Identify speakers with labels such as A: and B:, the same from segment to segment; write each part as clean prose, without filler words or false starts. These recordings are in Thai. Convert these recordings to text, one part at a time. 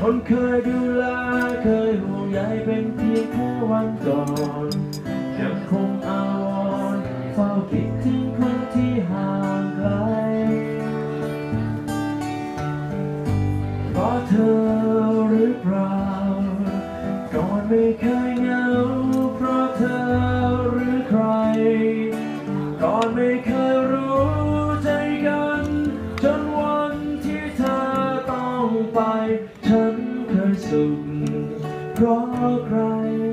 A: คนเคยดูแลเคยห่วงใยเป็นเพียงแค่วันก่อนยังคงอาวรณ์เฝ้าคิดถึงคนที่ห่างไกลเพราะเธอหรือเปล่าก่อนไม่เคยเหงาเพราะเธอหรือใครก่อนไม่เคยรู้ใจกันจนวันที่เธอต้องไปฉันเคยสุขเพราะใคร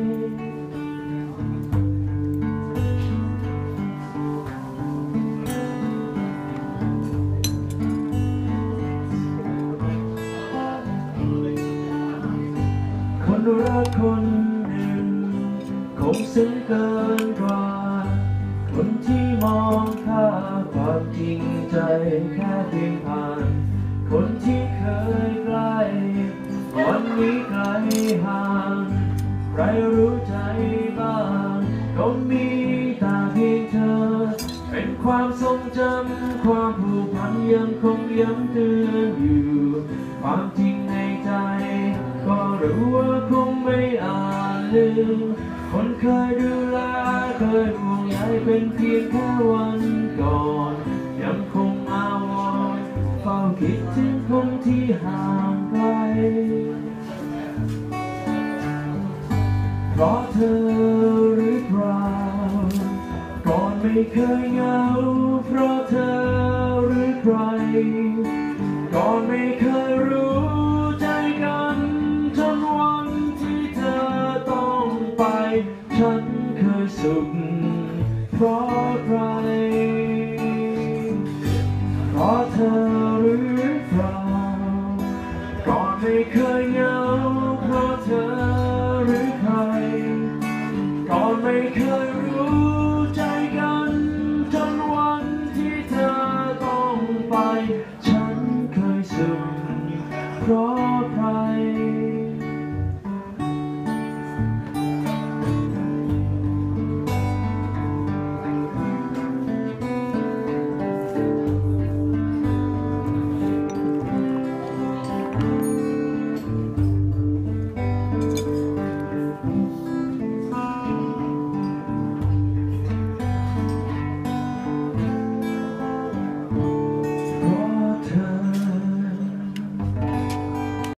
A: คนรักคนหนึ่งคงซึ้งเกินกว่าคนที่มองค่าความจริงใจแค่เพียงผ่านคนที่เคยใกล้วันนี้ไกลห่างใครรู้ใจบ้างก็มีแต่เพียงเธอเป็นความทรงจำความผูกพันยังคงย้ำเตือนอยู่ความจริงในใจก็รู้ว่าคงไม่อาจลืมคนเคยดูแลเคยห่วงใยเป็นเพียงแค่วันก่อนยังคงอาวรณ์เฝ้าคิดถึงคนที่ห่างไกลเพราะเธอหรือเปล่าก่อนไม่เคยเหงา